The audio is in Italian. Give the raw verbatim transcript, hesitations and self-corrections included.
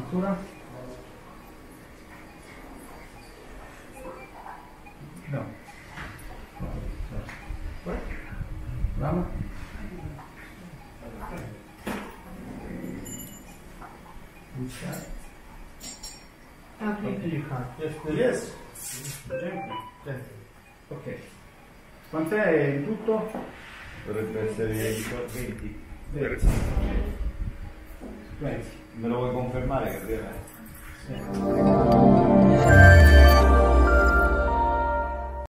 Ancora? No. Bravo. Yes. Ok. Quant'è in tutto? Dovrebbe essere venti. venti. Me lo vuoi confermare, Gabriele? Sì.